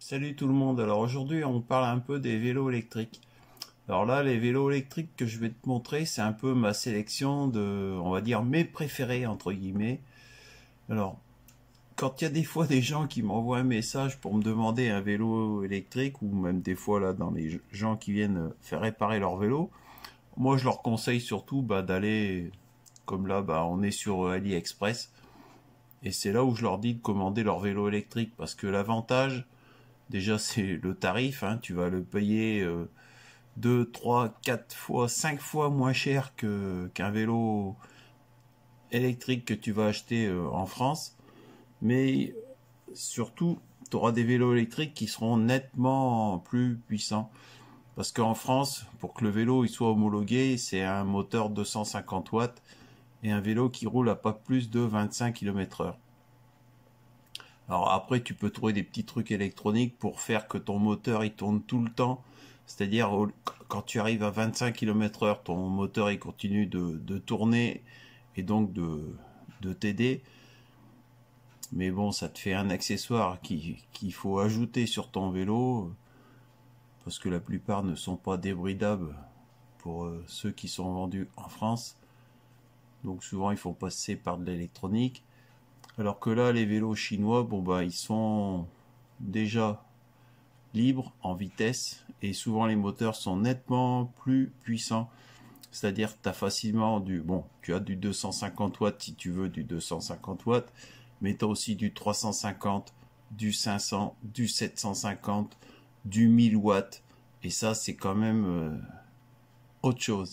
Salut tout le monde, alors aujourd'hui on parle un peu des vélos électriques. Alors là les vélos électriques que je vais te montrer c'est un peu ma sélection de, on va dire mes préférés entre guillemets. Alors quand il y a des fois des gens qui m'envoient un message pour me demander un vélo électrique ou même des fois là dans les gens qui viennent faire réparer leur vélo, moi je leur conseille surtout d'aller, comme là on est sur AliExpress et c'est là où je leur dis de commander leur vélo électrique parce que l'avantage déjà, c'est le tarif, hein, tu vas le payer 2, 3, 4 fois, 5 fois moins cher qu'un vélo électrique que tu vas acheter en France. Mais surtout, tu auras des vélos électriques qui seront nettement plus puissants. Parce qu'en France, pour que le vélo il soit homologué, c'est un moteur 250 watts et un vélo qui roule à pas plus de 25 km/h. Alors après, tu peux trouver des petits trucs électroniques pour faire que ton moteur il tourne tout le temps. C'est-à-dire, quand tu arrives à 25 km/h, ton moteur il continue de tourner et donc de t'aider. Mais bon, ça te fait un accessoire qu'il faut ajouter sur ton vélo parce que la plupart ne sont pas débridables pour ceux qui sont vendus en France. Donc souvent, il faut passer par de l'électronique. Alors que là, les vélos chinois, ils sont déjà libres en vitesse et souvent les moteurs sont nettement plus puissants. C'est-à-dire que tu as facilement tu as du 250 watts si tu veux du 250 watts, mais tu as aussi du 350, du 500, du 750, du 1000 watts. Et ça, c'est quand même autre chose.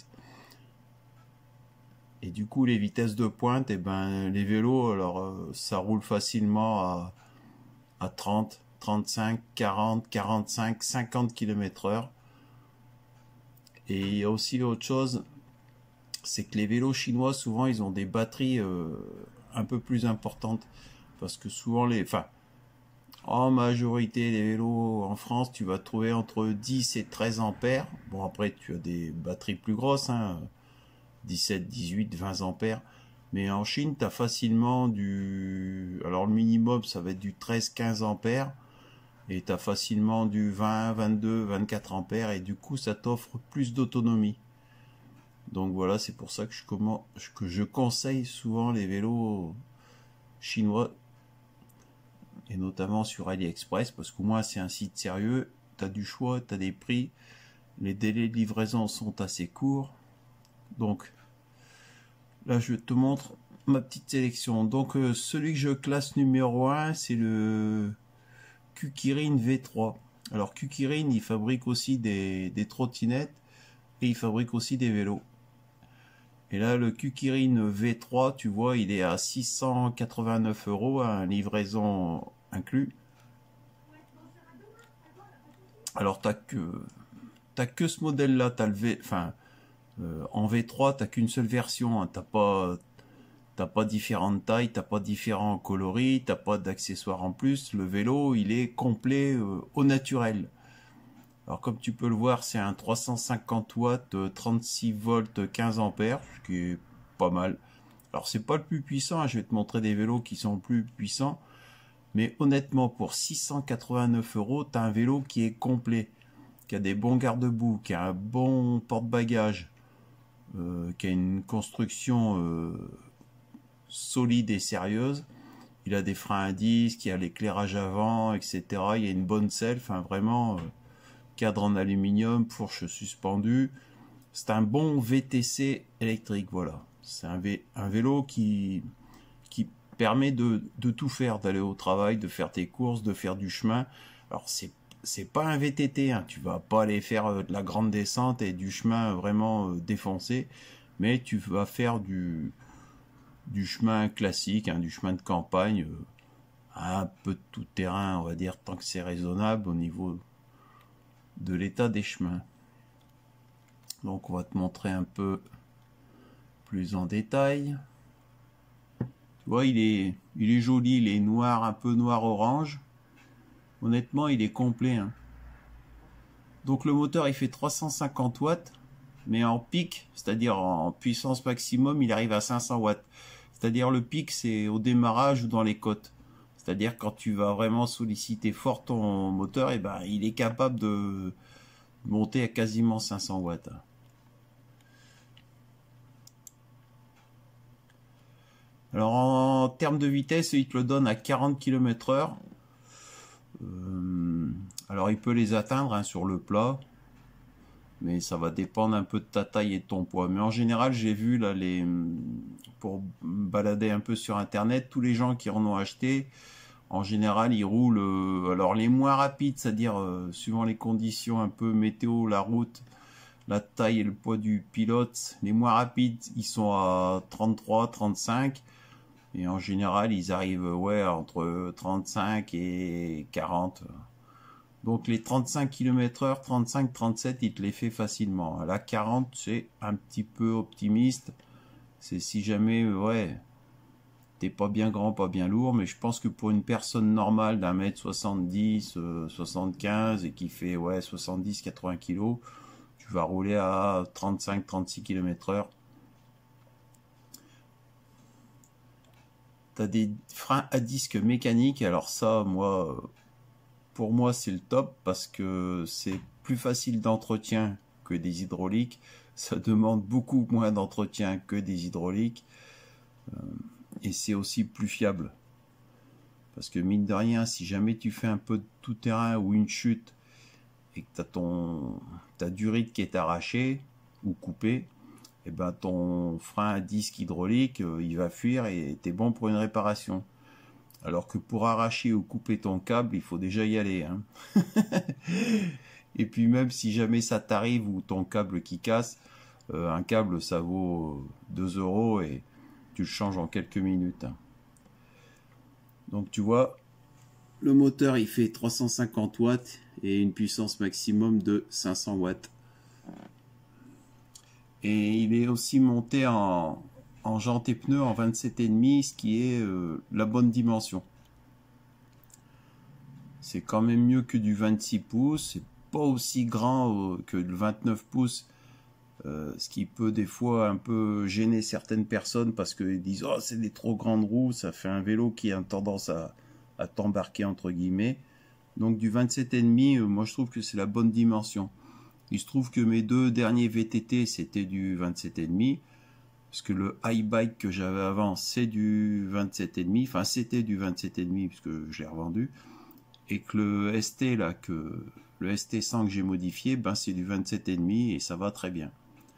Et du coup, les vitesses de pointe, les vélos, alors ça roule facilement à 30, 35, 40, 45, 50 km/h. Et il y a aussi autre chose, c'est que les vélos chinois, souvent, ils ont des batteries un peu plus importantes. Parce que souvent, en majorité, les vélos en France, tu vas trouver entre 10 et 13 ampères. Bon, après, tu as des batteries plus grosses, hein. 17, 18, 20 ampères. Mais en Chine, tu as facilement alors le minimum, ça va être du 13, 15 ampères. Et tu as facilement du 20, 22, 24 ampères. Et du coup, ça t'offre plus d'autonomie. Donc voilà, c'est pour ça que je conseille souvent les vélos chinois. Et notamment sur AliExpress. Parce qu'au moins, c'est un site sérieux. Tu as du choix, tu as des prix. Les délais de livraison sont assez courts. Donc, là, je te montre ma petite sélection. Donc, celui que je classe numéro 1, c'est le Kukirin V3. Alors, Kukirin, il fabrique aussi des trottinettes et il fabrique aussi des vélos. Et là, le Kukirin V3, tu vois, il est à 689 €, hein, livraison inclus. Alors, t'as que ce modèle-là, en V3, t'as qu'une seule version, hein. T'as pas différentes tailles, t'as pas différents coloris, t'as pas d'accessoires en plus. Le vélo, il est complet au naturel. Alors comme tu peux le voir, c'est un 350 watts, 36 volts, 15 ampères, ce qui est pas mal. Alors c'est pas le plus puissant, hein. Je vais te montrer des vélos qui sont plus puissants. Mais honnêtement, pour 689 €, t'as un vélo qui est complet, qui a des bons garde-boue, qui a un bon porte-bagages, qui a une construction solide et sérieuse. Il a des freins à disque, il y a l'éclairage avant, etc. Il y a une bonne selle, enfin vraiment cadre en aluminium, fourche suspendue. C'est un bon VTC électrique, voilà. C'est un vélo qui permet de tout faire, d'aller au travail, de faire tes courses, de faire du chemin. Alors c'est pas un VTT, hein. Tu vas pas aller faire de la grande descente et du chemin vraiment défoncé, mais tu vas faire du chemin classique, hein, du chemin de campagne, un peu de tout terrain, on va dire, tant que c'est raisonnable au niveau de l'état des chemins. Donc on va te montrer un peu plus en détail. Tu vois, il est joli, il est noir, un peu noir-orange. Honnêtement, il est complet, hein. Donc le moteur, il fait 350 watts, mais en pic, c'est-à-dire en puissance maximum, il arrive à 500 watts. C'est-à-dire le pic, c'est au démarrage ou dans les côtes. C'est-à-dire quand tu vas vraiment solliciter fort ton moteur, et ben, il est capable de monter à quasiment 500 watts. Alors en termes de vitesse, il te le donne à 40 km/h. Alors il peut les atteindre hein, sur le plat, mais ça va dépendre un peu de ta taille et de ton poids. Mais en général, j'ai vu là pour me balader un peu sur internet, tous les gens qui en ont acheté, en général, ils roulent. Alors les moins rapides, c'est-à-dire suivant les conditions un peu météo, la route, la taille et le poids du pilote, les moins rapides, ils sont à 33, 35. Et en général, ils arrivent ouais, entre 35 et 40. Donc les 35 km/h, 35, 37, il te les fait facilement. À la 40, c'est un petit peu optimiste. C'est si jamais, ouais, t'es pas bien grand, pas bien lourd. Mais je pense que pour une personne normale d'un mètre 70, 75 et qui fait ouais, 70, 80 kg, tu vas rouler à 35, 36 km/h. T'as des freins à disque mécaniques. Alors ça, moi, pour moi, c'est le top parce que c'est plus facile d'entretien que des hydrauliques. Ça demande beaucoup moins d'entretien que des hydrauliques. Et c'est aussi plus fiable. Parce que mine de rien, si jamais tu fais un peu de tout-terrain ou une chute et que ta durite qui est arrachée ou coupée, et ben ton frein à disque hydraulique, il va fuir et t'es bon pour une réparation. Alors que pour arracher ou couper ton câble, il faut déjà y aller. Hein. Et puis même si jamais ça t'arrive ou ton câble qui casse, un câble ça vaut 2 € et tu le changes en quelques minutes. Hein. Donc tu vois, le moteur il fait 350 watts et une puissance maximum de 500 watts. Et il est aussi monté en jantes et pneus en 27,5, ce qui est la bonne dimension. C'est quand même mieux que du 26 pouces, c'est pas aussi grand que le 29 pouces, ce qui peut des fois un peu gêner certaines personnes parce qu'ils disent « Oh, c'est des trop grandes roues, ça fait un vélo qui a tendance à t'embarquer entre guillemets ». Donc du 27,5, moi je trouve que c'est la bonne dimension. Il se trouve que mes deux derniers VTT c'était du 27,5, parce que le iBike que j'avais avant c'est du 27,5, enfin c'était du 27,5 puisque je l'ai revendu, et que le ST là, le ST100 que j'ai modifié, ben c'est du 27,5 et ça va très bien.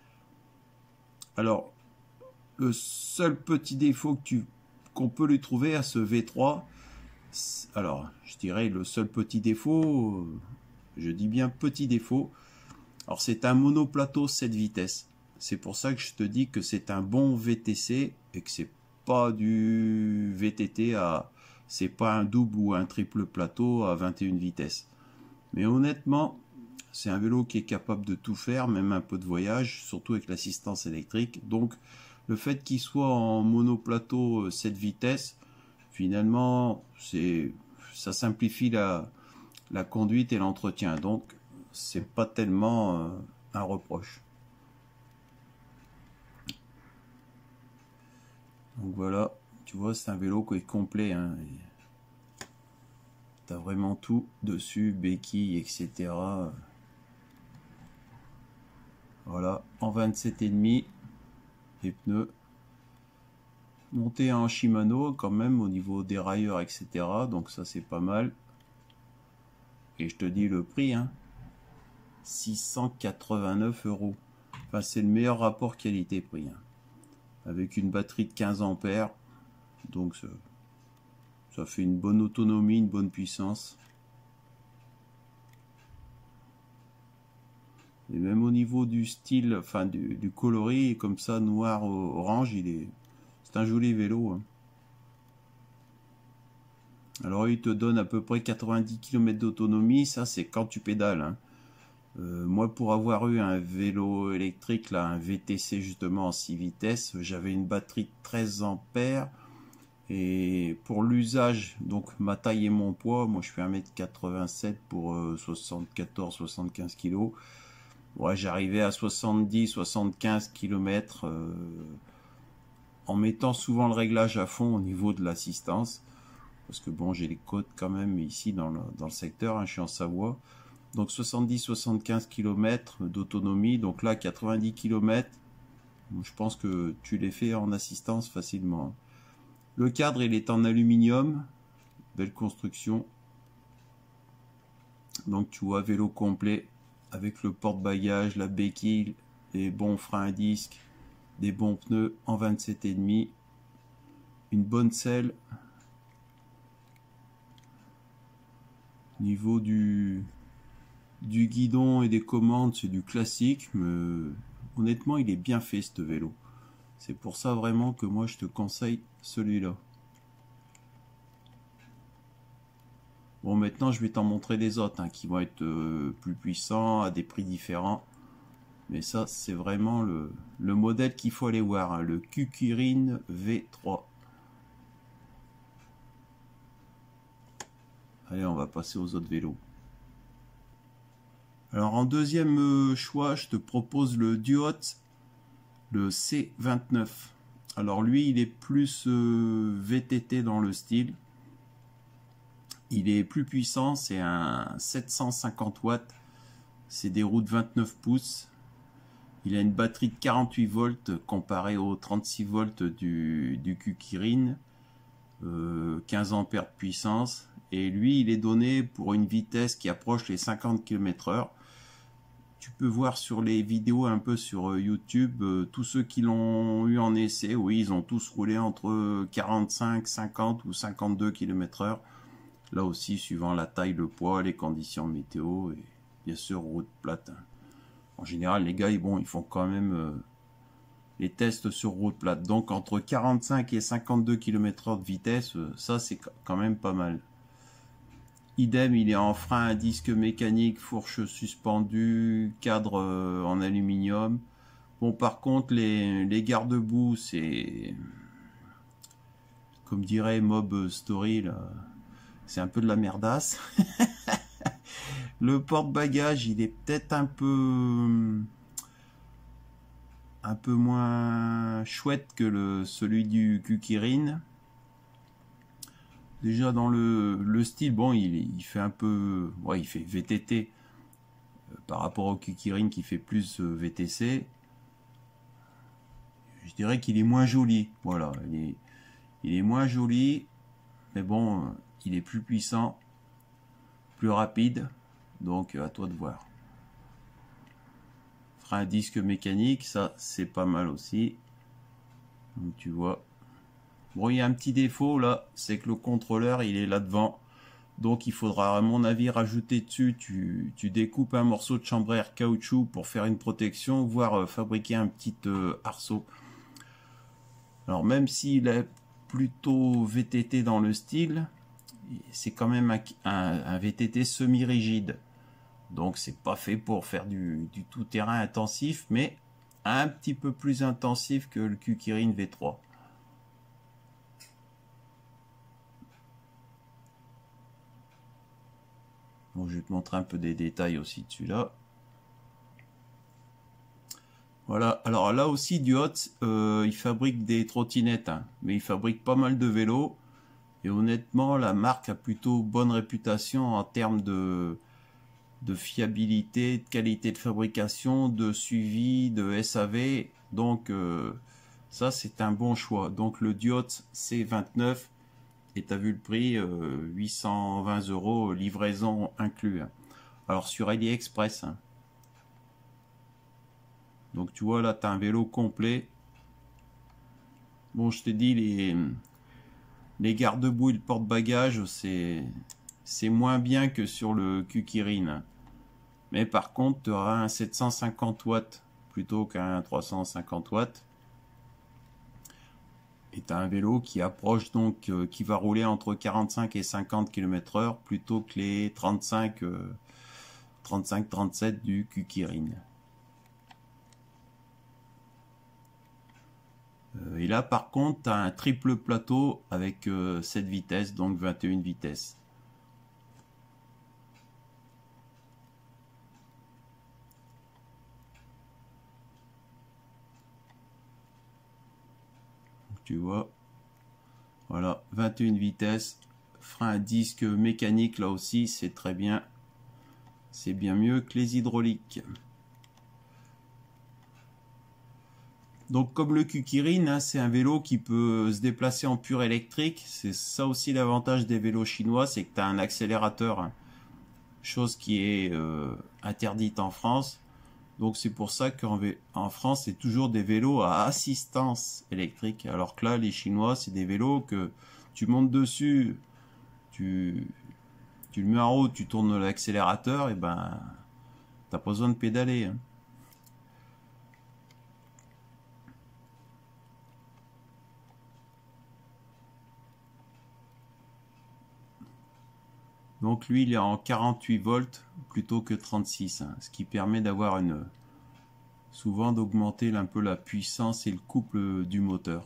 Alors le seul petit défaut qu'on peut lui trouver à ce V3, alors je dirais le seul petit défaut, je dis bien petit défaut, alors c'est un monoplateau 7 vitesses. C'est pour ça que je te dis que c'est un bon VTC et que c'est pas du VTT c'est pas un double ou un triple plateau à 21 vitesses. Mais honnêtement, c'est un vélo qui est capable de tout faire, même un peu de voyage, surtout avec l'assistance électrique. Donc le fait qu'il soit en monoplateau 7 vitesses, finalement, ça simplifie la conduite et l'entretien. Donc c'est pas tellement un reproche. Donc voilà, tu vois, c'est un vélo qui est complet. Hein. Tu as vraiment tout dessus, béquilles, etc. Voilà, en 27,5, les pneus. Monté en Shimano quand même au niveau des railleurs, etc. Donc ça c'est pas mal. Et je te dis le prix, hein, 689 €. Enfin, c'est le meilleur rapport qualité-prix. Hein. Avec une batterie de 15 ampères. Donc ça fait une bonne autonomie, une bonne puissance. Et même au niveau du style, enfin du coloris, comme ça, noir, orange, c'est un joli vélo. Hein. Alors il te donne à peu près 90 km d'autonomie, ça c'est quand tu pédales. Hein. Moi pour avoir eu un vélo électrique, là, un VTC justement en 6 vitesses, j'avais une batterie de 13 ampères. Et pour l'usage, donc ma taille et mon poids, moi je fais 1m87 pour 74-75 kg. Ouais, j'arrivais à 70-75 km en mettant souvent le réglage à fond au niveau de l'assistance. parce que bon, j'ai les côtes quand même ici dans le secteur, hein, je suis en Savoie. Donc 70-75 km d'autonomie, donc là 90 km, je pense que tu les fais en assistance facilement. Le cadre, il est en aluminium, belle construction. Donc tu vois, vélo complet avec le porte-bagages, la béquille, les bons freins à disque, des bons pneus en 27,5, une bonne selle. Niveau du guidon et des commandes, c'est du classique, mais honnêtement, il est bien fait ce vélo. C'est pour ça vraiment que moi je te conseille celui-là. Bon, maintenant je vais t'en montrer des autres hein, qui vont être plus puissants, à des prix différents. Mais ça, c'est vraiment le modèle qu'il faut aller voir, hein, le Kukirin V3. Allez, on va passer aux autres vélos. Alors en deuxième choix, je te propose le Duot, le C29. Alors lui, il est plus VTT dans le style. Il est plus puissant, c'est un 750 watts. C'est des roues de 29 pouces. Il a une batterie de 48 volts comparé aux 36 volts du Kukirin. 15 ampères de puissance. Et lui, il est donné pour une vitesse qui approche les 50 km/h. Tu peux voir sur les vidéos un peu sur YouTube, tous ceux qui l'ont eu en essai, oui, ils ont tous roulé entre 45, 50 ou 52 km/h. Là aussi, suivant la taille, le poids, les conditions météo et bien sûr route plate. En général, les gars, ils font quand même les tests sur route plate. Donc entre 45 et 52 km/h de vitesse, ça c'est quand même pas mal. Idem, il est en frein à disque mécanique, fourche suspendue, cadre en aluminium. Bon, par contre, les garde-boue, c'est... Comme dirait Mob Story, là, c'est un peu de la merdasse. Le porte-bagages, il est peut-être un peu moins chouette que celui du Kukirin. Déjà dans le style, bon, il fait un peu, ouais, il fait VTT par rapport au Kukirin qui fait plus VTC. Je dirais qu'il est moins joli, voilà, il est moins joli, mais bon, il est plus puissant, plus rapide, donc à toi de voir. Frein à disque mécanique, ça c'est pas mal aussi. Donc tu vois. Bon, il y a un petit défaut là, c'est que le contrôleur il est là devant. Donc il faudra à mon avis rajouter dessus, tu découpes un morceau de chambre à air caoutchouc pour faire une protection, voire fabriquer un petit arceau. Alors même s'il est plutôt VTT dans le style, c'est quand même un VTT semi-rigide. Donc c'est pas fait pour faire du tout-terrain intensif, mais un petit peu plus intensif que le Kukirin V3. Bon, je vais te montrer un peu des détails aussi dessus là. Voilà, alors là aussi Duot, il fabrique des trottinettes, hein, mais il fabrique pas mal de vélos. Et honnêtement, la marque a plutôt bonne réputation en termes de fiabilité, de qualité de fabrication, de suivi, de SAV. Donc ça c'est un bon choix. Donc le Duot C29, et tu as vu le prix, 820 €, livraison inclus. Alors sur AliExpress. Hein. Donc tu vois là, tu as un vélo complet. Bon, je te dis, les garde-boue et le porte-bagages, c'est moins bien que sur le Kukirin. Mais par contre, tu auras un 750 watts plutôt qu'un 350 watts. Et tu as un vélo qui approche donc, qui va rouler entre 45 et 50 km/h plutôt que les 35-37 du Kukirin. Et là par contre, tu as un triple plateau avec 7 vitesses, donc 21 vitesses. Tu vois, voilà, 21 vitesses, frein à disque mécanique, là aussi, c'est très bien. C'est bien mieux que les hydrauliques. Donc comme le Kukirin, hein, c'est un vélo qui peut se déplacer en pur électrique. C'est ça aussi l'avantage des vélos chinois, c'est que tu as un accélérateur, hein, chose qui est interdite en France. Donc c'est pour ça qu'en France, c'est toujours des vélos à assistance électrique. Alors que là, les Chinois, c'est des vélos que tu montes dessus, tu le mets en haut, tu tournes l'accélérateur, et ben, t'as pas besoin de pédaler, hein. Donc lui, il est en 48 volts plutôt que 36, hein, ce qui permet d'avoir souvent d'augmenter un peu la puissance et le couple du moteur.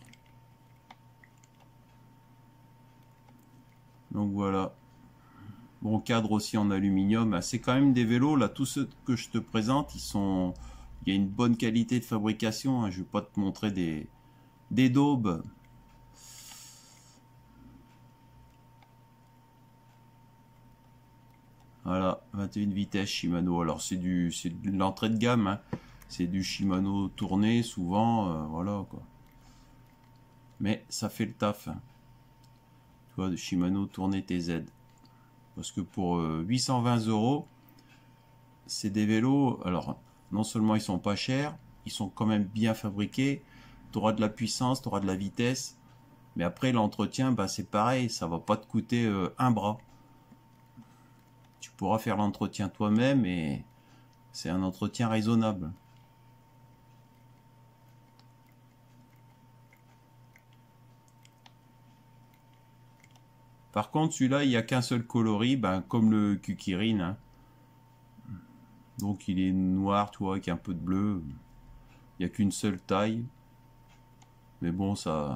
Donc voilà. Bon, cadre aussi en aluminium. C'est quand même des vélos, là, tous ceux que je te présente, il y a une bonne qualité de fabrication, hein. Je ne vais pas te montrer des daubes. Voilà, 21 vitesses Shimano. Alors c'est de l'entrée de gamme, hein. C'est du Shimano tourné souvent, voilà quoi. Mais ça fait le taf, hein. Tu vois, de Shimano tourné TZ. Parce que pour 820 €, c'est des vélos, alors non seulement ils sont pas chers, ils sont quand même bien fabriqués, tu auras de la puissance, tu auras de la vitesse, mais après l'entretien, bah, c'est pareil, ça va pas te coûter un bras. Tu pourras faire l'entretien toi-même et c'est un entretien raisonnable. Par contre, celui-là, il n'y a qu'un seul coloris, ben, comme le Kukirin, hein. Donc il est noir, tu vois, avec un peu de bleu. Il n'y a qu'une seule taille. Mais bon, ça...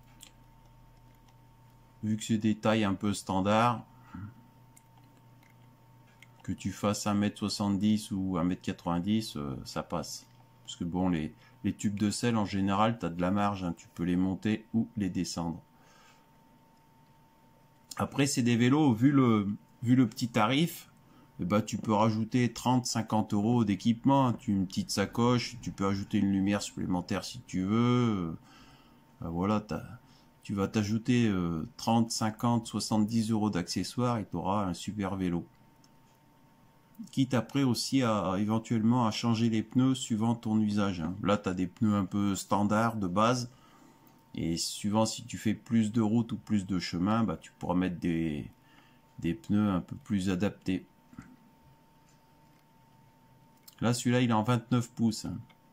Vu que c'est des tailles un peu standards, que tu fasses 1m70 ou 1m90, ça passe. Parce que bon, les tubes de sel, en général, tu as de la marge, hein. Tu peux les monter ou les descendre. Après, c'est des vélos, vu le petit tarif, eh ben, tu peux rajouter 30-50 € d'équipement. Une petite sacoche, tu peux ajouter une lumière supplémentaire si tu veux. Voilà, tu vas t'ajouter 30, 50, 70 € d'accessoires et tu auras un super vélo. Quitte après aussi éventuellement à changer les pneus suivant ton usage, hein. Là, tu as des pneus un peu standards de base. Et suivant si tu fais plus de route ou plus de chemin, bah, tu pourras mettre des pneus un peu plus adaptés. Là, celui-là, il est en 29 pouces.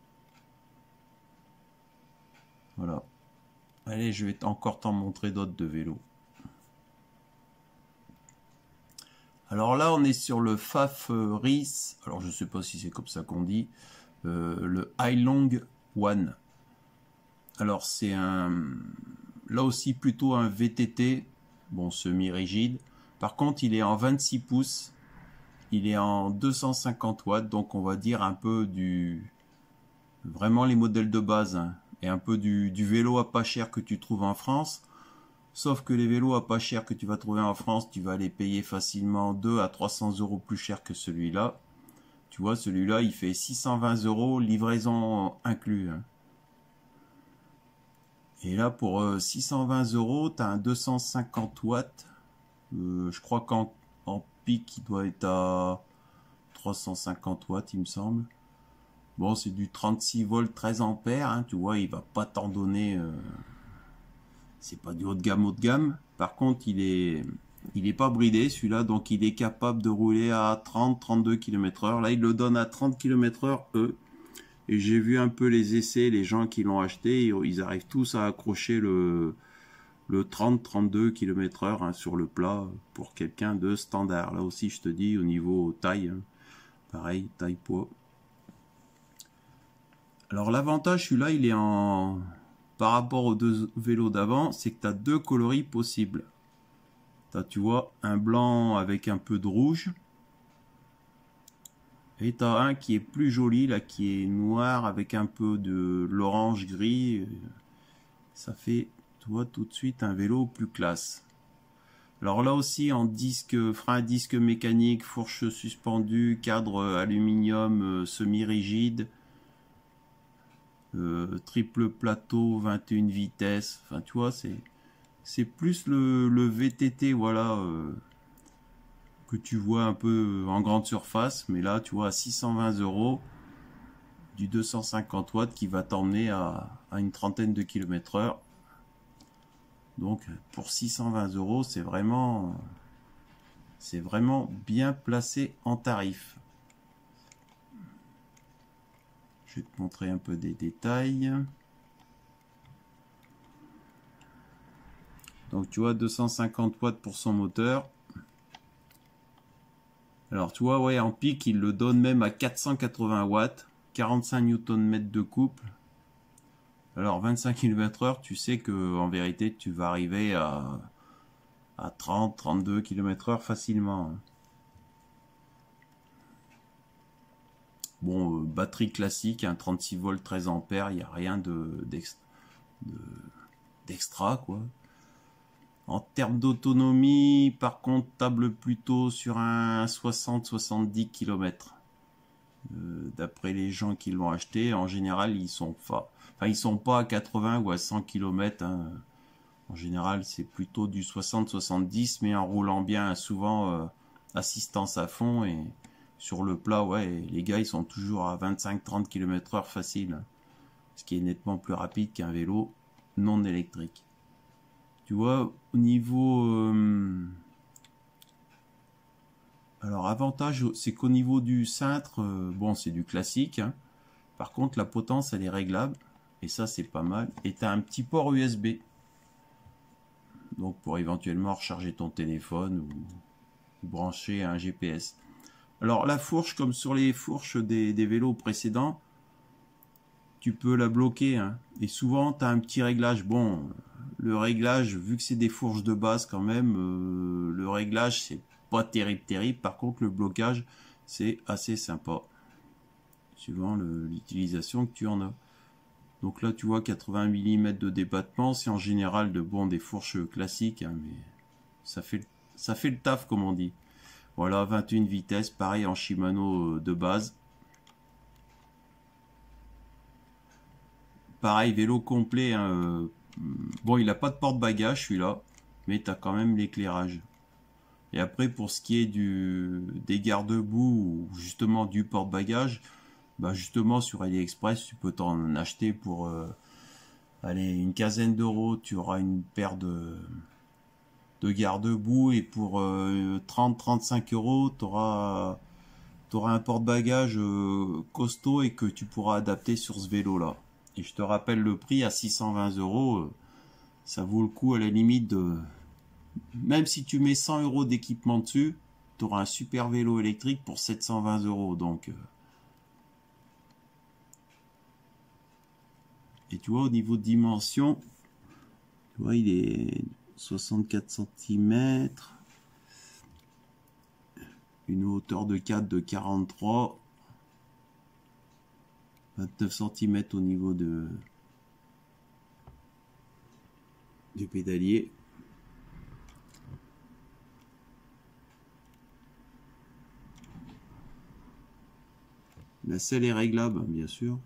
Voilà. Allez, je vais encore t'en montrer d'autres de vélos. Alors là, on est sur le Pfaff Rys. Alors, je ne sais pas si c'est comme ça qu'on dit. Le Hailong One. Alors c'est là aussi plutôt un VTT, bon semi-rigide. Par contre il est en 26 pouces, il est en 250 watts, donc on va dire un peu vraiment les modèles de base, hein, et un peu du vélo à pas cher que tu trouves en France. Sauf que les vélos à pas cher que tu vas trouver en France, tu vas les payer facilement 200 à 300 € plus cher que celui-là. Tu vois, celui-là il fait 620 €, livraison inclus, hein. Et là, pour 620 €, tu as un 250 watts. Je crois qu'en pic, il doit être à 350 watts, il me semble. Bon, c'est du 36 volts, 13 ampères, hein, tu vois, il va pas t'en donner... c'est pas du haut de gamme, Par contre, il est pas bridé, celui-là, donc il est capable de rouler à 30-32 km/h. Là, il le donne à 30 km/h, Et j'ai vu un peu les essais, les gens qui l'ont acheté, ils arrivent tous à accrocher le 30-32 km/h, hein, sur le plat pour quelqu'un de standard. Là aussi, je te dis, au niveau taille, hein, pareil, taille-poids. Alors l'avantage, celui-là, il est par rapport aux deux vélos d'avant, c'est que tu as deux coloris possibles. Tu vois, un blanc avec un peu de rouge. Et tu as un qui est plus joli, là, qui est noir avec un peu de l'orange gris. Ça fait, tu vois, tout de suite un vélo plus classe. Alors là aussi en disque, frein à disque mécanique, fourche suspendue, cadre aluminium semi-rigide, triple plateau, 21 vitesses. Enfin tu vois, c'est plus le VTT, voilà, que tu vois un peu en grande surface. Mais là tu vois à 620 € du 250 watts qui va t'emmener à une trentaine de km/h. Donc pour 620 €, c'est vraiment bien placé en tarif. Je vais te montrer un peu des détails. Donc tu vois 250 watts pour son moteur. Alors tu vois, ouais, en pic il le donne même à 480 watts, 45 Nm de couple. Alors 25 km/h, tu sais que en vérité tu vas arriver à 30-32 km/h facilement. Bon, batterie classique, un 36 volts 13 ampères, il n'y a rien d'extra quoi. En termes d'autonomie, par contre, table plutôt sur un 60-70 km. D'après les gens qui l'ont acheté, en général, ils sont pas à 80 ou à 100 km. Hein. En général, c'est plutôt du 60-70, mais en roulant bien, souvent assistance à fond et sur le plat, ouais, les gars, ils sont toujours à 25-30 km/h facile, ce qui est nettement plus rapide qu'un vélo non électrique. Tu vois, au niveau... alors, avantage, c'est qu'au niveau du cintre, bon, c'est du classique. Hein. Par contre, la potence, elle est réglable. Et ça, c'est pas mal. Et tu as un petit port USB. Donc, pour éventuellement recharger ton téléphone ou brancher un GPS. Alors, la fourche, comme sur les fourches des vélos précédents, tu peux la bloquer. Hein. Et souvent, tu as un petit réglage. Bon, le réglage, vu que c'est des fourches de base quand même, le réglage, c'est pas terrible. Par contre, le blocage, c'est assez sympa. Suivant l'utilisation que tu en as. Donc là, tu vois, 80 mm de débattement. C'est en général des fourches classiques. Hein, mais ça fait le taf, comme on dit. Voilà, 21 vitesses, pareil en Shimano de base. Pareil, vélo complet. Hein, bon, il n'a pas de porte-bagages, celui-là. Mais tu as quand même l'éclairage. Et après, pour ce qui est des garde-boue ou justement du porte-bagages, bah justement sur AliExpress, tu peux t'en acheter pour une quinzaine d'euros. Tu auras une paire de garde-boue et pour 30-35 €, tu auras un porte-bagages costaud et que tu pourras adapter sur ce vélo-là. Et je te rappelle le prix à 620 €, ça vaut le coup à la limite de... Même si tu mets 100 € d'équipement dessus, tu auras un super vélo électrique pour 720 €. Donc, et tu vois, au niveau de dimension, tu vois, il est 64 cm, une hauteur de cadre de 43, 29 cm au niveau du pédalier. La selle est réglable, bien sûr.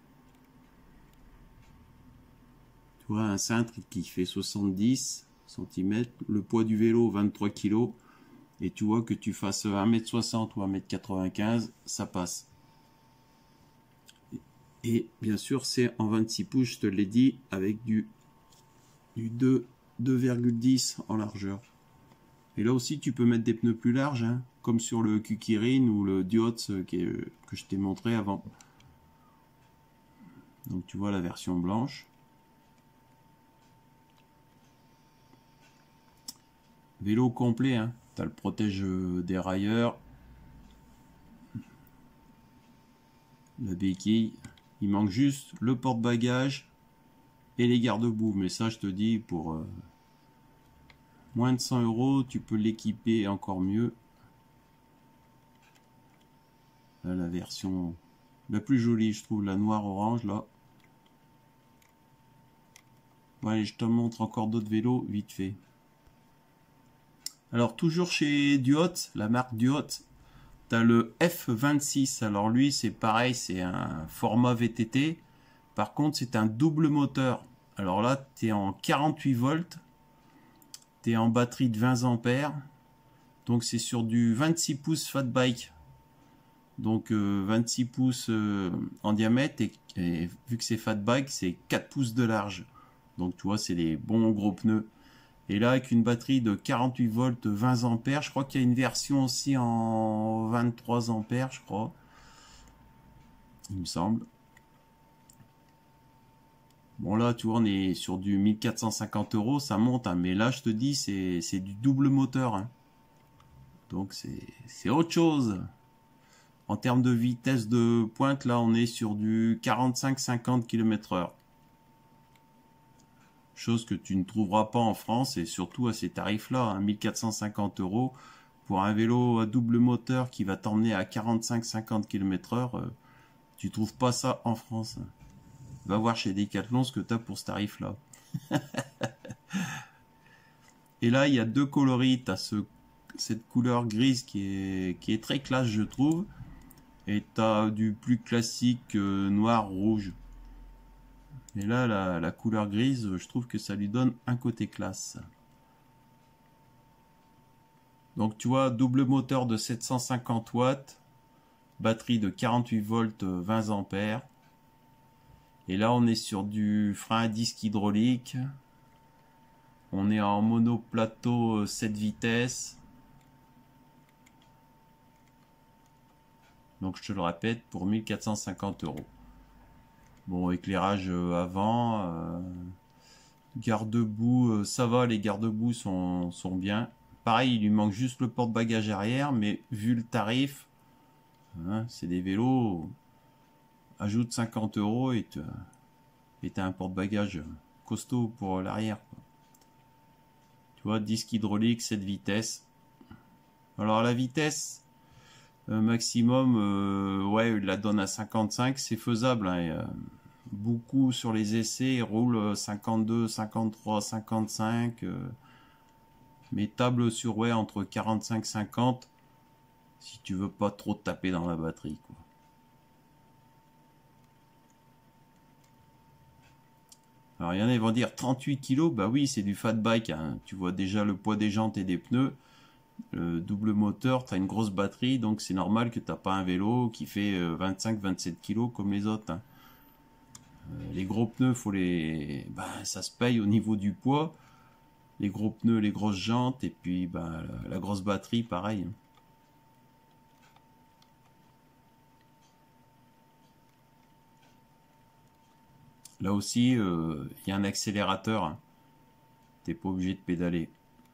Tu vois, un cintre qui fait 70 cm, le poids du vélo 23 kg, et tu vois que tu fasses 1m60 ou 1m95, ça passe. Et bien sûr, c'est en 26 pouces, je te l'ai dit, avec du 2,10 en largeur. Et là aussi, tu peux mettre des pneus plus larges, hein, comme sur le Kukirin ou le Duotz que je t'ai montré avant. Donc tu vois la version blanche. Vélo complet, hein. Tu as le protège dérailleur, la béquille. Il manque juste le porte-bagages et les garde-boue. Mais ça, je te dis, pour moins de 100 €, tu peux l'équiper encore mieux. Là, la version la plus jolie, je trouve, la noire-orange, là. Bon, allez, je te montre encore d'autres vélos, vite fait. Alors toujours chez Duot, la marque Duot, tu as le F26. Alors lui c'est pareil, c'est un format VTT. Par contre c'est un double moteur. Alors là tu es en 48 volts, tu es en batterie de 20 ampères. Donc c'est sur du 26 pouces fat bike. Donc 26 pouces en diamètre et vu que c'est fat bike, c'est 4 pouces de large. Donc tu vois, c'est des bons gros pneus. Et là, avec une batterie de 48 volts, 20 ampères, je crois qu'il y a une version aussi en 23 ampères, je crois. Il me semble. Bon là, tu vois, on est sur du 1450 €, ça monte, hein, mais là, je te dis, c'est du double moteur. Hein. Donc c'est autre chose. En termes de vitesse de pointe, là, on est sur du 45-50 km/h. Chose que tu ne trouveras pas en France et surtout à ces tarifs-là, hein, 1450 € pour un vélo à double moteur qui va t'emmener à 45-50 km/h. Tu trouves pas ça en France. Va voir chez Decathlon ce que tu as pour ce tarif-là. Et là, il y a deux coloris. Tu as cette couleur grise qui est très classe, je trouve. Et tu as du plus classique noir-rouge. Et là, la couleur grise, je trouve que ça lui donne un côté classe. Donc tu vois, double moteur de 750 watts, batterie de 48 volts, 20 ampères. Et là, on est sur du frein à disque hydraulique. On est en monoplateau 7 vitesses. Donc je te le répète, pour 1450 €. Bon, éclairage avant, garde-boue, ça va, les garde-boue sont bien. Pareil, il lui manque juste le porte-bagages arrière, mais vu le tarif, hein, c'est des vélos, ajoute 50 € et t'as un porte-bagages costaud pour l'arrière. Tu vois, disque hydraulique, 7 vitesses. Alors la vitesse maximum, ouais, il la donne à 55, c'est faisable. Hein, beaucoup sur les essais roulent 52, 53, 55. Mais table sur ouais entre 45 50 si tu veux pas trop te taper dans la batterie quoi. Alors il y en a ils vont dire 38 kg, bah oui c'est du fat bike, hein. Tu vois déjà le poids des jantes et des pneus, le double moteur, tu as une grosse batterie donc c'est normal que tu n'as pas un vélo qui fait 25-27 kg comme les autres. Hein. Les gros pneus, ça se paye au niveau du poids. Les gros pneus, les grosses jantes et puis la grosse batterie pareil. Là aussi, il y a un accélérateur. Hein. T'es pas obligé de pédaler.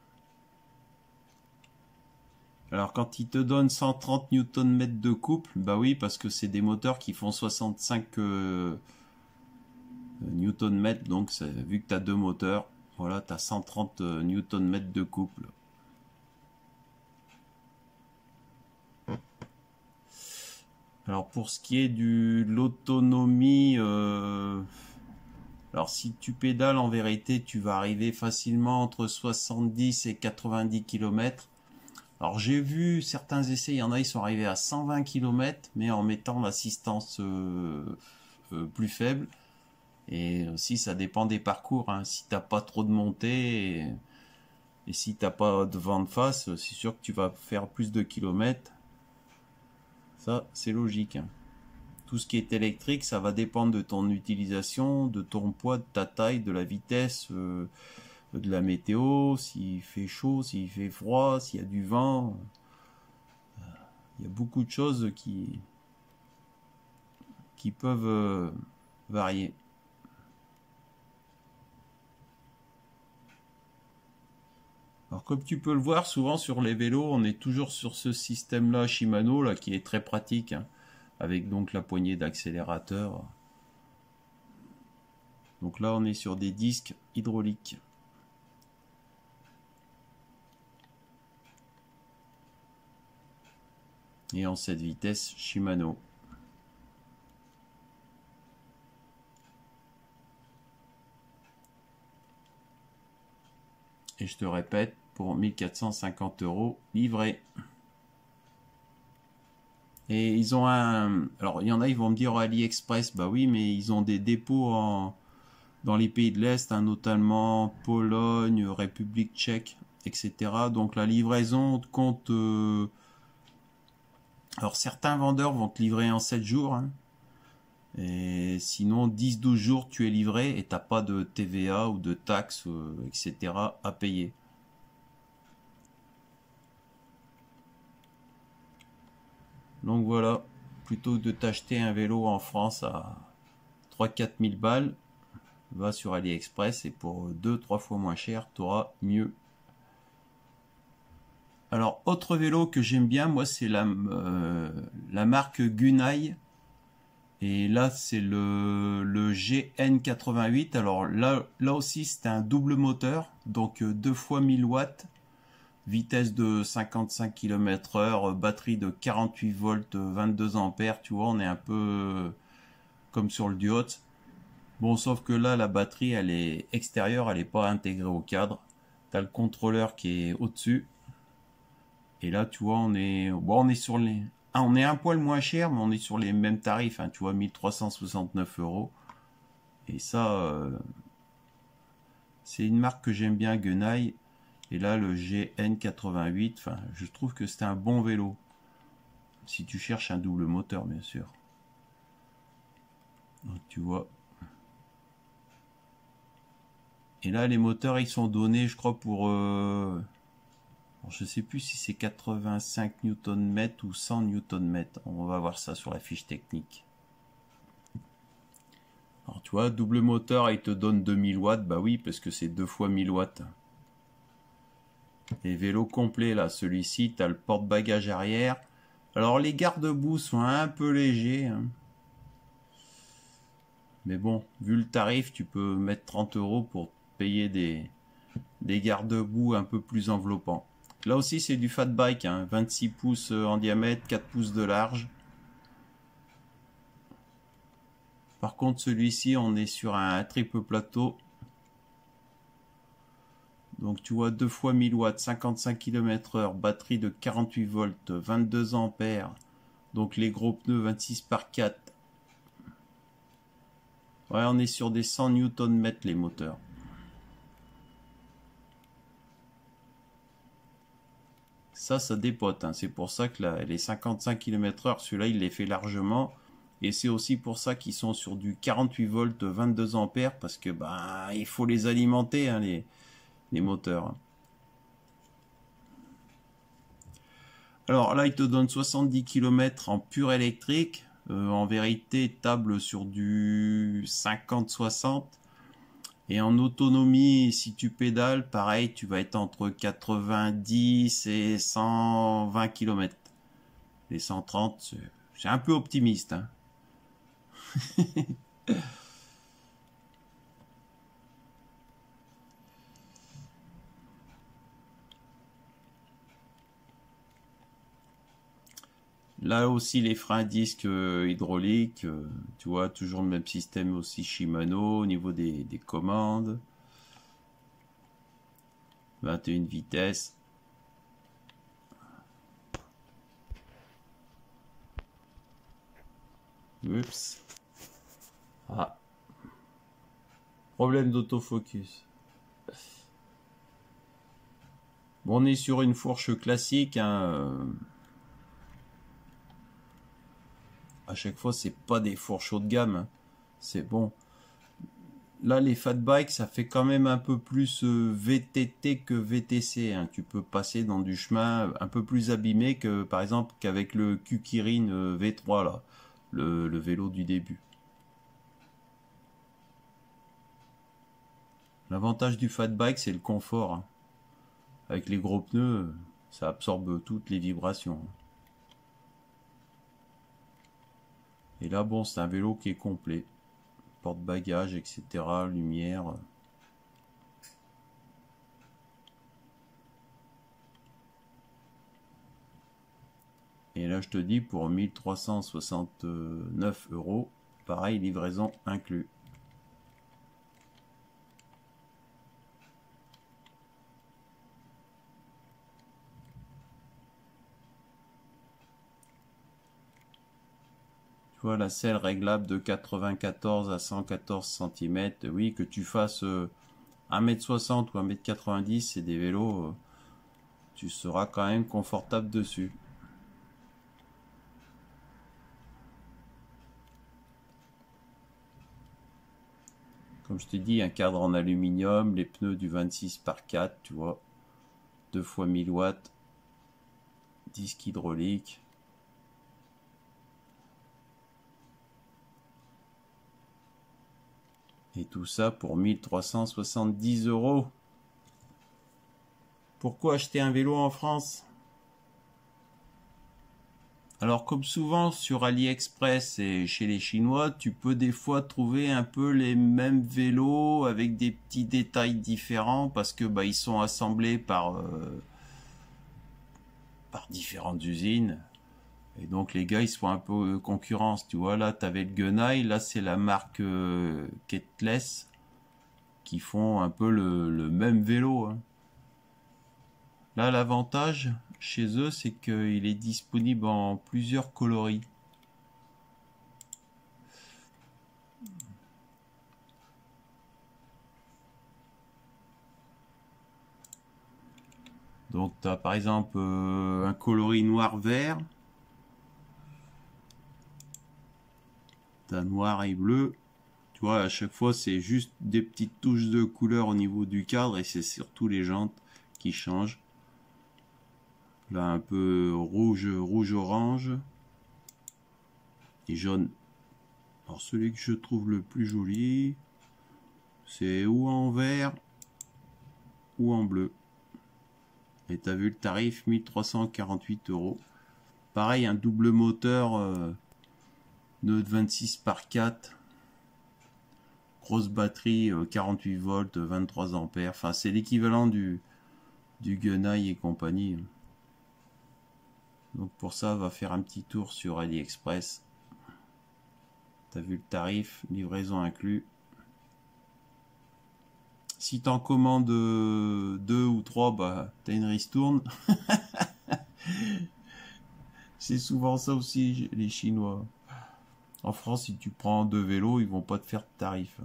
Alors quand il te donne 130 Nm de couple, bah oui, parce que c'est des moteurs qui font 65 Nm, donc vu que tu as deux moteurs, voilà, tu as 130 Nm de couple. Alors pour ce qui est de l'autonomie, alors si tu pédales en vérité, tu vas arriver facilement entre 70 et 90 km. Alors j'ai vu certains essais, il y en a, ils sont arrivés à 120 km, mais en mettant l'assistance plus faible. Et aussi ça dépend des parcours, hein. Si t'as pas trop de montée et si t'as pas de vent de face, c'est sûr que tu vas faire plus de kilomètres. Ça, c'est logique. Hein. Tout ce qui est électrique, ça va dépendre de ton utilisation, de ton poids, de ta taille, de la vitesse, de la météo, s'il fait chaud, s'il fait froid, s'il y a du vent. Il y a beaucoup de choses qui peuvent varier. Alors comme tu peux le voir, souvent sur les vélos, on est toujours sur ce système-là Shimano là, qui est très pratique, hein, avec donc la poignée d'accélérateur. Donc là, on est sur des disques hydrauliques. Et en 7 vitesses Shimano. Et je te répète, pour 1450 € livré. Et ils ont un... Alors, il y en a, ils vont me dire AliExpress. Bah oui, mais ils ont des dépôts dans les pays de l'Est, hein, notamment Pologne, République tchèque, etc. Donc, la livraison compte... Alors, certains vendeurs vont te livrer en 7 jours. Hein. Et sinon, 10-12 jours, tu es livré et tu n'as pas de TVA ou de taxes, etc. à payer. Donc voilà, plutôt que de t'acheter un vélo en France à 3-4 000 balles, va sur AliExpress et pour 2-3 fois moins cher, tu auras mieux. Alors, autre vélo que j'aime bien, moi, c'est la marque Gunai. Et là, c'est le GN88. Alors là aussi, c'est un double moteur, donc 2 fois 1000 watts. Vitesse de 55 km/h, batterie de 48 volts, 22 ampères, tu vois, on est un peu comme sur le Duot. Bon, sauf que là, la batterie, elle est extérieure, elle n'est pas intégrée au cadre. Tu as le contrôleur qui est au-dessus. Et là, tu vois, on est sur les... Ah, on est un poil moins cher, mais on est sur les mêmes tarifs, hein, tu vois, 1369 €. Et ça, c'est une marque que j'aime bien, Gunai. Et là, le GN88, enfin, je trouve que c'est un bon vélo. Si tu cherches un double moteur, bien sûr. Donc, tu vois. Et là, les moteurs, ils sont donnés, je crois, pour... je ne sais plus si c'est 85 Nm ou 100 Nm. On va voir ça sur la fiche technique. Alors, tu vois, double moteur, il te donne 2000 watts. Bah oui, parce que c'est 2 fois 1000 watts. Les vélos complets, là, celui-ci, tu as le porte-bagages arrière. Alors, les garde-boue sont un peu légers. Hein. Mais bon, vu le tarif, tu peux mettre 30 € pour payer des garde-boue un peu plus enveloppants. Là aussi, c'est du fat bike, hein, 26 pouces en diamètre, 4 pouces de large. Par contre, celui-ci, on est sur un triple plateau. Donc, tu vois, 2 fois 1000 watts, 55 km/h, batterie de 48 volts, 22 ampères. Donc, les gros pneus 26 par 4. Ouais, on est sur des 100 Nm les moteurs. Ça dépote. Hein. C'est pour ça que les 55 km/h, celui-là, il les fait largement. Et c'est aussi pour ça qu'ils sont sur du 48 volts, 22 ampères, parce que bah, il faut les alimenter, hein, les moteurs. Alors là, il te donne 70 km en pur électrique. En vérité, table sur du 50-60. Et en autonomie, si tu pédales, pareil, tu vas être entre 90 et 120 km. Les 130, c'est un peu optimiste. Hein. Là aussi, les freins disques hydrauliques, tu vois, toujours le même système aussi Shimano au niveau des commandes. 21 vitesses. Oups. Ah. Problème d'autofocus. Bon, on est sur une fourche classique. Hein, à chaque fois, c'est pas des fourches haut de gamme. Hein. C'est bon. Là, les fat bikes, ça fait quand même un peu plus VTT que VTC. Hein. Tu peux passer dans du chemin un peu plus abîmé que, par exemple, qu'avec le Kukirin V3, là, le vélo du début. L'avantage du fat bike, c'est le confort. Hein. Avec les gros pneus, ça absorbe toutes les vibrations. Et là, bon, c'est un vélo qui est complet. Porte-bagages, etc. Lumière. Et là, je te dis, pour 1369 €, pareil, livraison inclus. vois la selle réglable de 94 à 114 cm. Oui, que tu fasses 1m60 ou 1m90, c'est des vélos, tu seras quand même confortable dessus. Comme je t'ai dit, un cadre en aluminium, les pneus du 26 par 4, tu vois, 2 fois 1000 watts, disque hydraulique. Et tout ça pour 1370 €. Pourquoi acheter un vélo en France? Alors comme souvent sur AliExpress et chez les Chinois, tu peux des fois trouver un peu les mêmes vélos avec des petits détails différents parce que ils sont assemblés par différentes usines. Et donc les gars ils se font un peu concurrence. Tu vois là tu avais le Gunai, là c'est la marque Ketless qui font un peu le même vélo, hein. Là, l'avantage chez eux, c'est qu'il est disponible en plusieurs coloris. Donc, tu as par exemple un coloris noir-vert. Tu as noir et bleu. Tu vois, à chaque fois, c'est juste des petites touches de couleur au niveau du cadre et c'est surtout les jantes qui changent. Là, un peu rouge, rouge-orange et jaune. Alors, celui que je trouve le plus joli, c'est ou en vert ou en bleu. Et tu as vu le tarif, 1348 €. Pareil, un double moteur de 26 par 4. Grosse batterie, 48 volts, 23 ampères. Enfin, c'est l'équivalent du Gunai et compagnie. Donc pour ça, va faire un petit tour sur AliExpress. T'as vu le tarif, livraison inclus. Si t'en commandes 2 ou 3, t'as une ristourne. C'est souvent ça aussi, les Chinois. En France, si tu prends 2 vélos, ils vont pas te faire de tarif.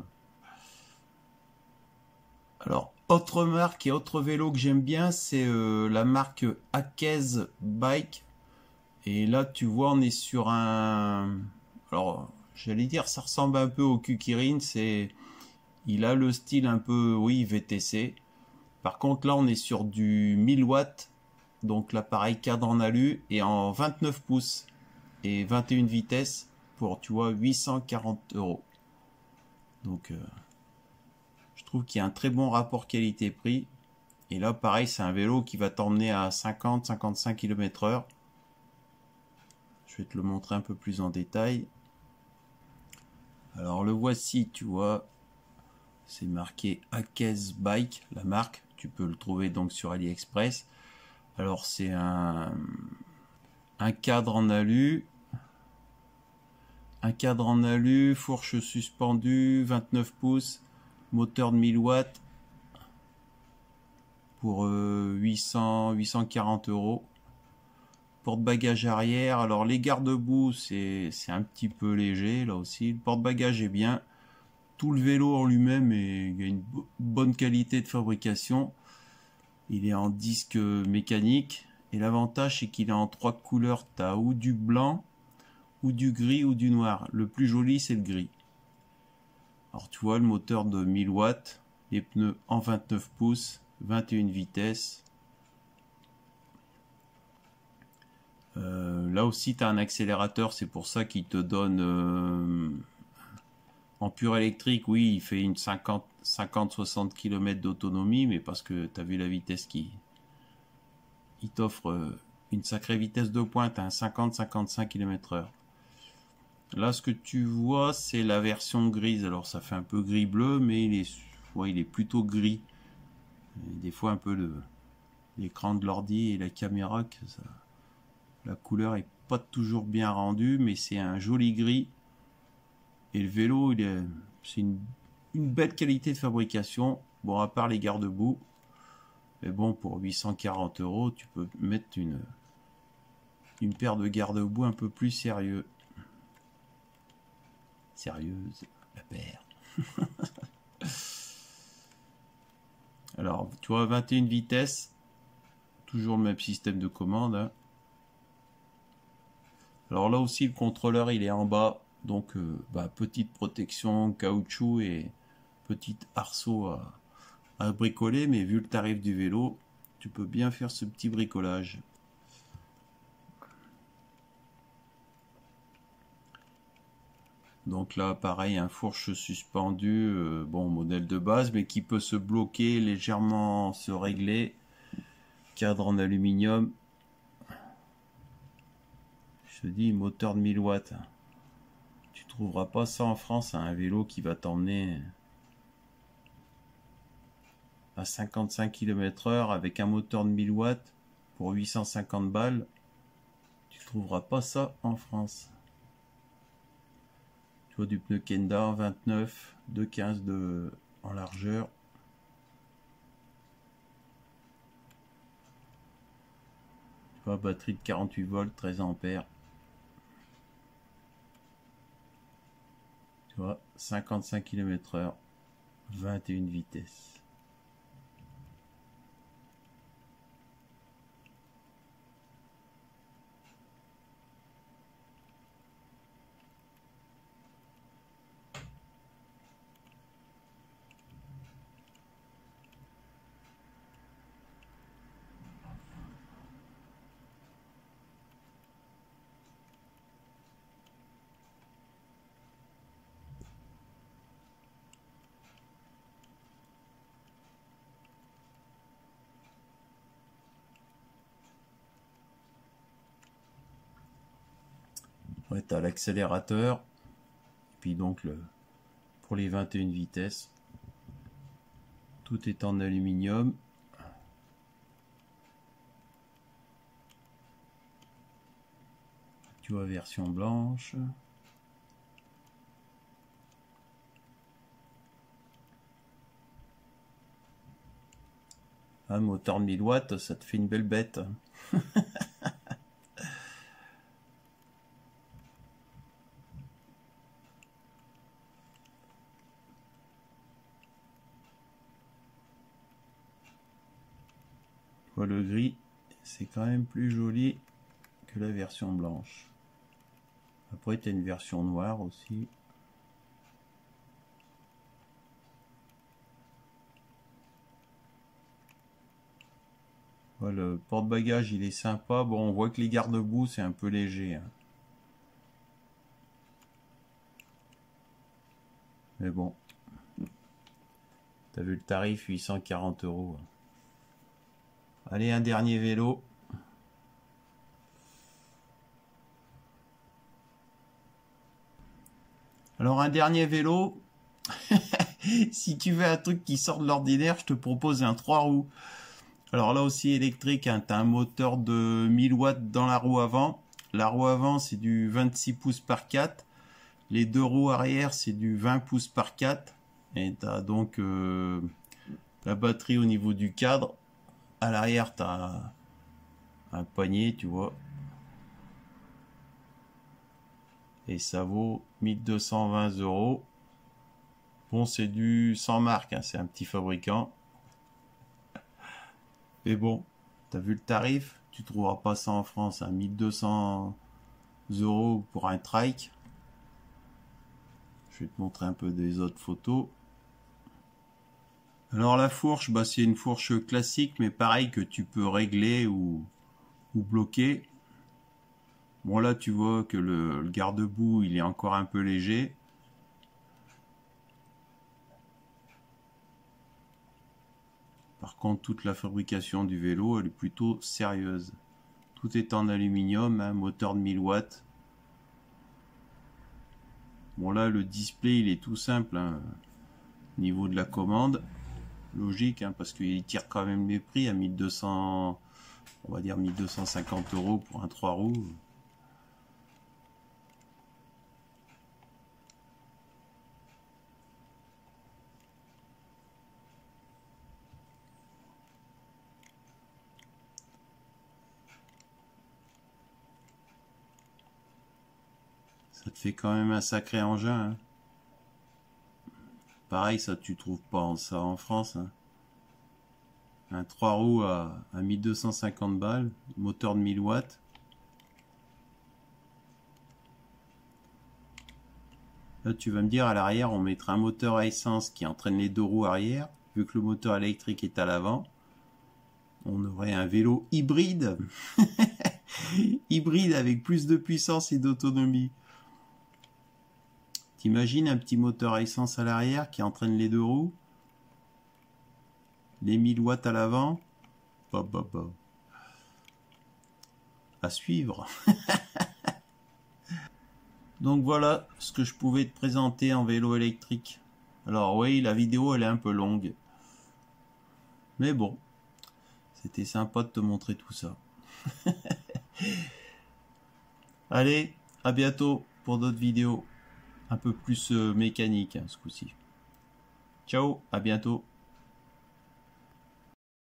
Alors, autre marque et autre vélo que j'aime bien, c'est la marque Akez Bike. Et là, tu vois, on est sur un... Alors, j'allais dire, ça ressemble un peu au Kukirin. Il a le style un peu, oui, VTC. Par contre, là, on est sur du 1000 watts. Donc, l'appareil cadre en alu et en 29 pouces. Et 21 vitesses pour, tu vois, 840 €. Donc, je trouve qu'il y a un très bon rapport qualité-prix. Et là, pareil, c'est un vélo qui va t'emmener à 50-55 km/h. Je vais te le montrer un peu plus en détail. Alors le voici, tu vois, c'est marqué Akez Bike, la marque. Tu peux le trouver donc sur AliExpress. Alors c'est un cadre en alu. Un cadre en alu, fourche suspendue, 29 pouces, moteur de 1000 watts pour 840 €. Porte-bagages arrière, alors les garde-boue c'est un petit peu léger là aussi. Le porte-bagages est bien. Tout le vélo en lui-même il y a une bonne qualité de fabrication. Il est en disque mécanique et l'avantage c'est qu'il est en 3 couleurs. Tu as ou du blanc, ou du gris ou du noir. Le plus joli c'est le gris. Alors tu vois le moteur de 1000 watts, les pneus en 29 pouces, 21 vitesses. Là aussi tu as un accélérateur, c'est pour ça qu'il te donne en pur électrique, oui il fait une 50-60 km d'autonomie, mais parce que tu as vu la vitesse il t'offre une sacrée vitesse de pointe, 50-55 km/h. Là ce que tu vois c'est la version grise, alors ça fait un peu gris bleu mais il est plutôt gris. Et des fois un peu l'écran de l'ordi et la caméra la couleur est pas toujours bien rendue, mais c'est un joli gris. Et le vélo, c'est une belle qualité de fabrication. Bon, à part les garde-boue. Mais bon, pour 840 €, tu peux mettre une paire de garde-boue un peu plus sérieux. sérieuse, la paire. Alors, tu vois, 21 vitesses, toujours le même système de commande. Hein. Alors là aussi, le contrôleur, il est en bas. Donc, petite protection, caoutchouc et petit arceau à bricoler. Mais vu le tarif du vélo, tu peux bien faire ce petit bricolage. Donc là, pareil, un fourche suspendu, bon, modèle de base, mais qui peut se bloquer, légèrement se régler. Cadre en aluminium. Je te dis, moteur de 1000 watts. Tu trouveras pas ça en France, un vélo qui va t'emmener à 55 km/h avec un moteur de 1000 watts pour 850 balles. Tu trouveras pas ça en France. Tu vois, du pneu Kenda 29, 2,15 en largeur. Tu vois, batterie de 48 volts, 13 ampères. Tu vois, 55 km/h, 21 vitesses. Ouais, tu as l'accélérateur, puis donc pour les 21 vitesses, tout est en aluminium. Tu vois, version blanche. Un moteur de 1000 watts, ça te fait une belle bête. Le gris, c'est quand même plus joli que la version blanche. Après, tu as une version noire aussi. Voilà, le porte-bagages, il est sympa. Bon, on voit que les garde-boue, c'est un peu léger. Hein. Mais bon. T'as vu le tarif, 840 €. Allez, un dernier vélo. Alors, un dernier vélo. Si tu veux un truc qui sort de l'ordinaire, je te propose un 3 roues. Alors là aussi électrique, hein, tu as un moteur de 1000 watts dans la roue avant. La roue avant, c'est du 26 pouces par 4. Les deux roues arrière, c'est du 20 pouces par 4. Et tu as donc la batterie au niveau du cadre. À l'arrière, tu as un poignet, tu vois. Et ça vaut 1220 €. Bon, c'est du sans marque, hein, c'est un petit fabricant. Mais bon, t'as vu le tarif, tu trouveras pas ça en France, hein, 1200 € pour un trike. Je vais te montrer un peu des autres photos. Alors la fourche, c'est une fourche classique, mais pareil que tu peux régler ou bloquer. Bon là tu vois que le garde-boue il est encore un peu léger. Par contre toute la fabrication du vélo elle est plutôt sérieuse. Tout est en aluminium, hein, moteur de 1000 watts. Bon là le display il est tout simple, hein, au niveau de la commande. Logique, hein, parce qu'il tire quand même les prix à 1200, on va dire 1250 € pour un 3 roues. Ça te fait quand même un sacré engin. Hein. pareil, ça tu trouves pas ça en France. Hein. Un 3 roues à 1250 balles, moteur de 1000 watts. Là, tu vas me dire, à l'arrière, on mettra un moteur à essence qui entraîne les deux roues arrière. Vu que le moteur électrique est à l'avant, on aurait un vélo hybride. Hybride avec plus de puissance et d'autonomie. T'imagines un petit moteur à essence à l'arrière qui entraîne les deux roues, les 1000 watts à l'avant. À suivre. Donc voilà ce que je pouvais te présenter en vélo électrique. Alors oui, la vidéo elle est un peu longue. Mais bon, c'était sympa de te montrer tout ça. Allez, à bientôt pour d'autres vidéos un peu plus mécaniques ce coup-ci. Ciao, à bientôt.